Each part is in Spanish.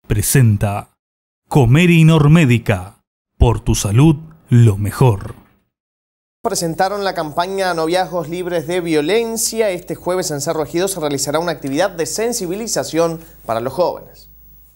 presenta Comery Normédica. Por tu salud, lo mejor. Presentaron la campaña Noviazgos Libres de Violencia. Este jueves en Cerro Ejido se realizará una actividad de sensibilización para los jóvenes.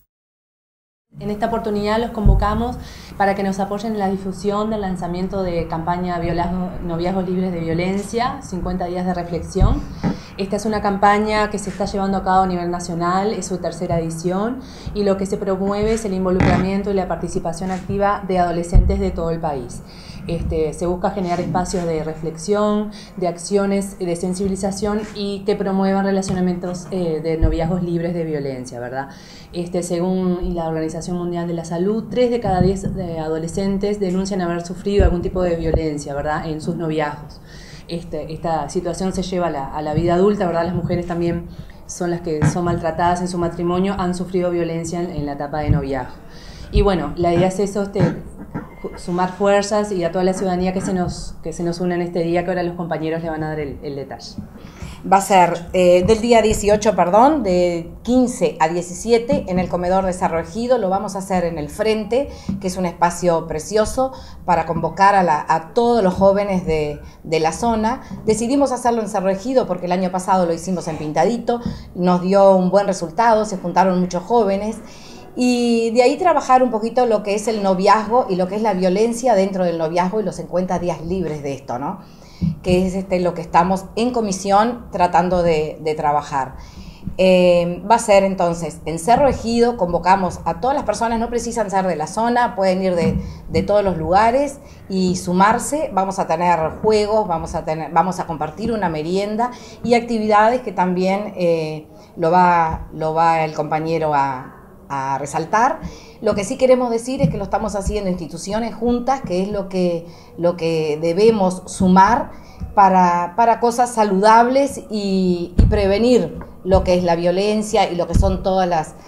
En esta oportunidad los convocamos para que nos apoyen en la difusión del lanzamiento de campaña Noviazgos Libres de Violencia, 50 días de reflexión. Esta es una campaña que se está llevando a cabo a nivel nacional, es su tercera edición, y lo que se promueve es el involucramiento y la participación activa de adolescentes de todo el país. Se busca generar espacios de reflexión, de acciones de sensibilización y que promuevan relacionamientos de noviazgos libres de violencia, ¿verdad? Según la Organización Mundial de la Salud, 3 de cada 10 adolescentes denuncian haber sufrido algún tipo de violencia, ¿verdad?, en sus noviazgos. Esta situación se lleva a la vida adulta, ¿verdad? Las mujeres también son las que son maltratadas en su matrimonio, han sufrido violencia en la etapa de noviazgo. Y bueno, la idea es eso, sumar fuerzas y a toda la ciudadanía que se nos une en este día, que ahora los compañeros le van a dar el detalle. Va a ser del día 18, de 15 a 17 en el comedor de Cerro Ejido. Lo vamos a hacer en el frente, que es un espacio precioso para convocar a todos los jóvenes de la zona. Decidimos hacerlo en Cerro Ejido porque el año pasado lo hicimos en Pintadito, nos dio un buen resultado, se juntaron muchos jóvenes. Y de ahí trabajar un poquito lo que es el noviazgo y lo que es la violencia dentro del noviazgo y los 50 días libres de esto, ¿no? Que es lo que estamos en comisión tratando de trabajar. Va a ser entonces en Cerro Ejido, convocamos a todas las personas, no precisan ser de la zona, pueden ir de todos los lugares y sumarse. Vamos a tener juegos, vamos a compartir una merienda y actividades que también lo va el compañero a resaltar. Lo que sí queremos decir es que lo estamos haciendo instituciones juntas, que es lo que debemos sumar para cosas saludables y prevenir lo que es la violencia y lo que son todas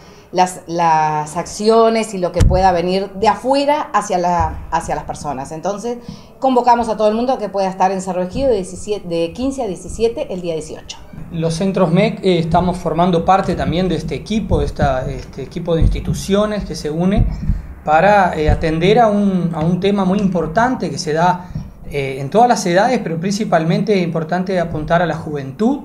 las acciones y lo que pueda venir de afuera hacia las personas. Entonces, convocamos a todo el mundo que pueda estar en Cerro Ejido de 15 a 17 el día 18. Los centros MEC estamos formando parte también de este equipo, este equipo de instituciones que se une para atender a un tema muy importante que se da en todas las edades, pero principalmente es importante apuntar a la juventud,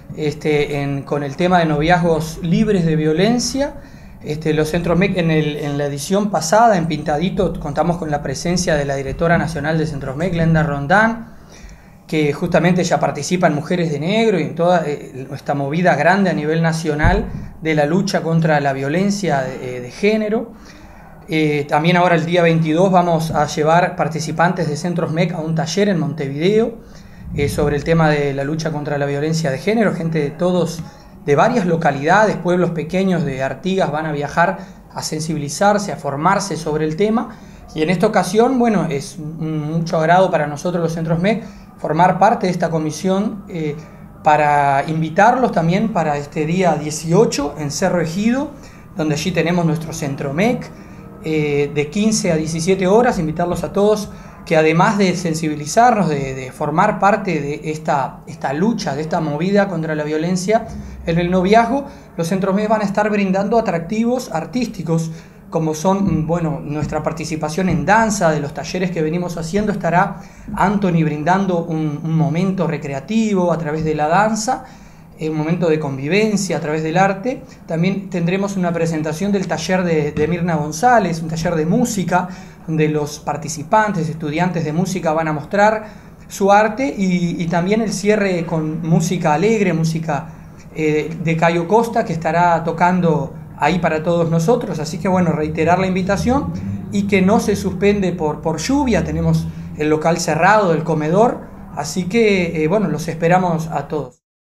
con el tema de noviazgos libres de violencia. Los centros MEC en la edición pasada, en Pintadito, contamos con la presencia de la directora nacional de Centros MEC, Glenda Rondán, que justamente ya participa en Mujeres de Negro y en toda esta movida grande a nivel nacional de la lucha contra la violencia de género. También ahora el día 22 vamos a llevar participantes de Centros MEC a un taller en Montevideo sobre el tema de la lucha contra la violencia de género. Gente de varias localidades, pueblos pequeños de Artigas van a viajar a sensibilizarse, a formarse sobre el tema. Y en esta ocasión, bueno, es mucho agrado para nosotros los Centros MEC formar parte de esta comisión para invitarlos también para este día 18 en Cerro Ejido, donde allí tenemos nuestro Centro MEC, de 15 a 17 horas, invitarlos a todos que además de sensibilizarnos, de formar parte de esta lucha, de esta movida contra la violencia en el noviazgo, los Centros MEC van a estar brindando atractivos artísticos, como son, bueno, nuestra participación en danza, de los talleres que venimos haciendo. Estará Anthony brindando un momento recreativo a través de la danza, un momento de convivencia a través del arte. También tendremos una presentación del taller de Mirna González, un taller de música, donde los participantes, estudiantes de música van a mostrar su arte, y también el cierre con música alegre, música de Cayo Costa, que estará tocando ahí para todos nosotros. Así que bueno, reiterar la invitación y que no se suspende por lluvia. Tenemos el local cerrado del comedor, así que bueno, los esperamos a todos.